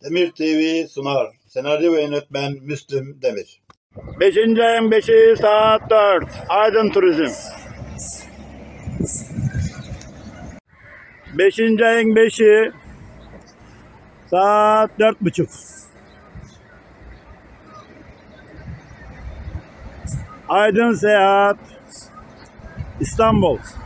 Demir TV sunar. Senaryo ve yönetmen Müslüm Demir. 5. ayın 5'i saat 4. Aydın Turizm. 5. ayın 5'i saat 4:30. Aydın Seyahat, İstanbul.